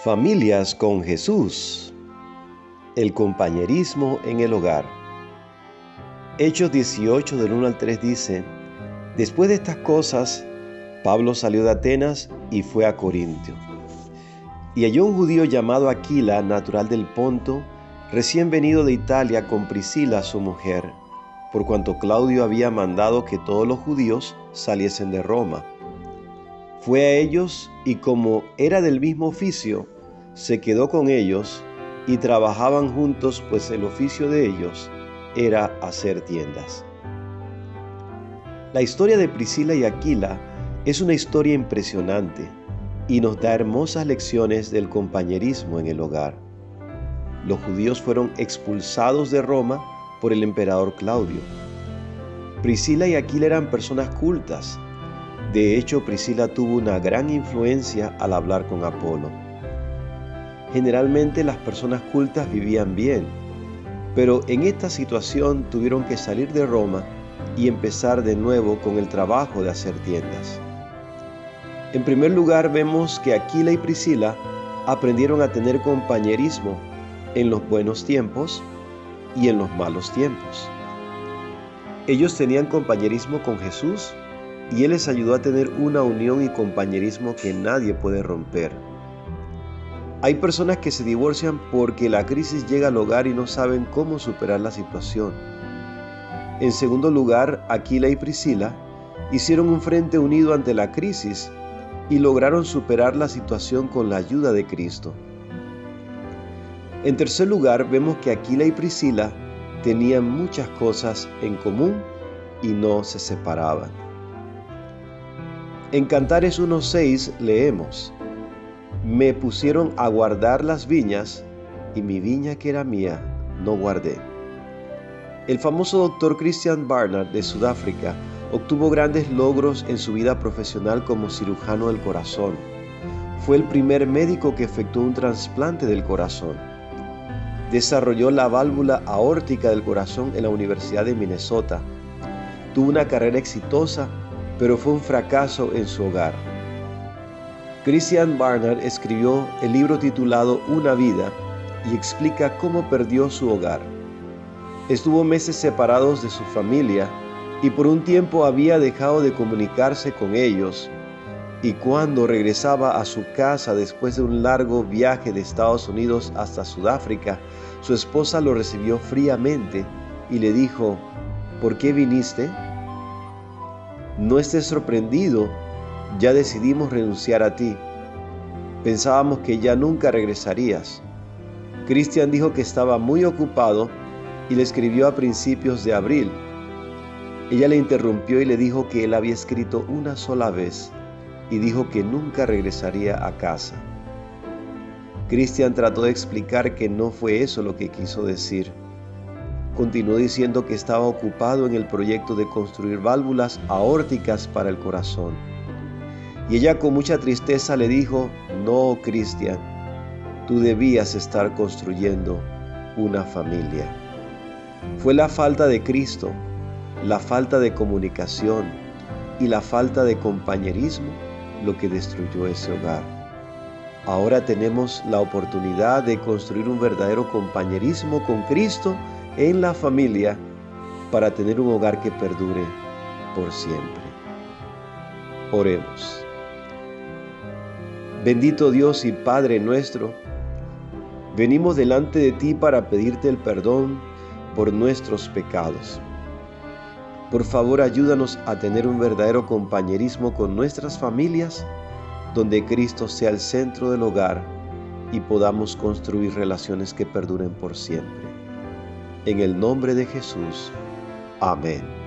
Familias con Jesús. El compañerismo en el hogar. Hechos 18 del 1 al 3 dice: Después de estas cosas, Pablo salió de Atenas y fue a Corintio. Y halló un judío llamado Aquila, natural del Ponto, recién venido de Italia, con Priscila su mujer, por cuanto Claudio había mandado que todos los judíos saliesen de Roma. Fue a ellos y, como era del mismo oficio, se quedó con ellos y trabajaban juntos, pues el oficio de ellos era hacer tiendas. La historia de Priscila y Aquila es una historia impresionante y nos da hermosas lecciones del compañerismo en el hogar. Los judíos fueron expulsados de Roma por el emperador Claudio. Priscila y Aquila eran personas cultas. De hecho, Priscila tuvo una gran influencia al hablar con Apolo. Generalmente las personas cultas vivían bien, pero en esta situación tuvieron que salir de Roma y empezar de nuevo con el trabajo de hacer tiendas. En primer lugar, vemos que Aquila y Priscila aprendieron a tener compañerismo en los buenos tiempos y en los malos tiempos. Ellos tenían compañerismo con Jesús y Él les ayudó a tener una unión y compañerismo que nadie puede romper. Hay personas que se divorcian porque la crisis llega al hogar y no saben cómo superar la situación. En segundo lugar, Aquila y Priscila hicieron un frente unido ante la crisis y lograron superar la situación con la ayuda de Cristo. En tercer lugar, vemos que Aquila y Priscila tenían muchas cosas en común y no se separaban. En Cantares 1:6 leemos: Me pusieron a guardar las viñas, y mi viña que era mía, no guardé. El famoso doctor Christiaan Barnard de Sudáfrica obtuvo grandes logros en su vida profesional como cirujano del corazón. Fue el primer médico que efectuó un trasplante del corazón. Desarrolló la válvula aórtica del corazón en la Universidad de Minnesota. Tuvo una carrera exitosa, pero fue un fracaso en su hogar. Christiaan Barnard escribió el libro titulado Una vida y explica cómo perdió su hogar. Estuvo meses separados de su familia y por un tiempo había dejado de comunicarse con ellos, y cuando regresaba a su casa después de un largo viaje de Estados Unidos hasta Sudáfrica, su esposa lo recibió fríamente y le dijo: ¿Por qué viniste? No estés sorprendido, ya decidimos renunciar a ti. Pensábamos que ya nunca regresarías. Christiaan dijo que estaba muy ocupado y le escribió a principios de abril. Ella le interrumpió y le dijo que él había escrito una sola vez y dijo que nunca regresaría a casa. Christiaan trató de explicar que no fue eso lo que quiso decir. Continuó diciendo que estaba ocupado en el proyecto de construir válvulas aórticas para el corazón. Y ella con mucha tristeza le dijo: No, Christiaan, tú debías estar construyendo una familia. Fue la falta de Cristo, la falta de comunicación y la falta de compañerismo lo que destruyó ese hogar. Ahora tenemos la oportunidad de construir un verdadero compañerismo con Cristo en la familia para tener un hogar que perdure por siempre. Oremos. Bendito Dios y Padre nuestro, venimos delante de ti para pedirte el perdón por nuestros pecados. Por favor, ayúdanos a tener un verdadero compañerismo con nuestras familias, donde Cristo sea el centro del hogar y podamos construir relaciones que perduren por siempre. En el nombre de Jesús. Amén.